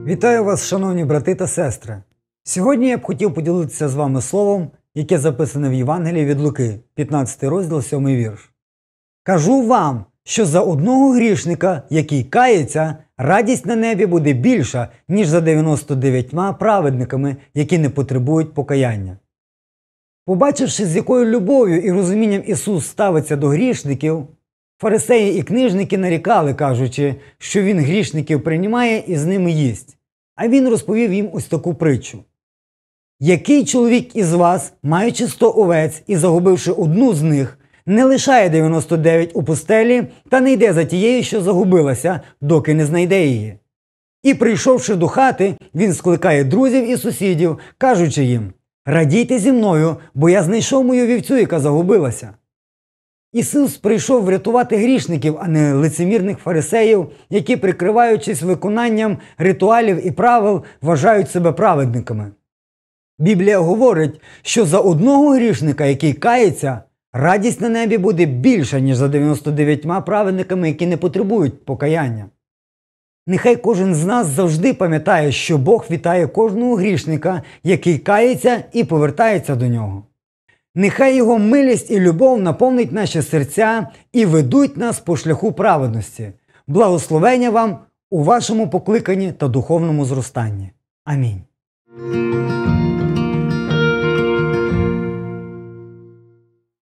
Вітаю вас, шановні брати та сестри! Сьогодні я б хотів поділитися з вами словом, яке записане в Євангелії від Луки, 15 розділ, 7 вірш. «Кажу вам, що за одного грішника, який кається, радість на небі буде більша, ніж за 99 праведниками, які не потребують покаяння». Побачивши, з якою любов'ю і розумінням Ісус ставиться до грішників, фарисеї і книжники нарікали, кажучи, що Він грішників приймає і з ними їсть. А Він розповів їм ось таку притчу. «Який чоловік із вас, маючи 100 овець і загубивши одну з них, не лишає 99 у пустелі та не йде за тією, що загубилася, доки не знайде її? І прийшовши до хати, він скликає друзів і сусідів, кажучи їм: радійте зі мною, бо я знайшов мою вівцю, яка загубилася». Ісус прийшов врятувати грішників, а не лицемірних фарисеїв, які, прикриваючись виконанням ритуалів і правил, вважають себе праведниками. Біблія говорить, що за одного грішника, який кається, радість на небі буде більша, ніж за 99 праведниками, які не потребують покаяння. Нехай кожен з нас завжди пам'ятає, що Бог вітає кожного грішника, який кається і повертається до нього. Нехай Його милість і любов наповнить наші серця і ведуть нас по шляху праведності. Благословення вам у вашому покликанні та духовному зростанні. Амінь.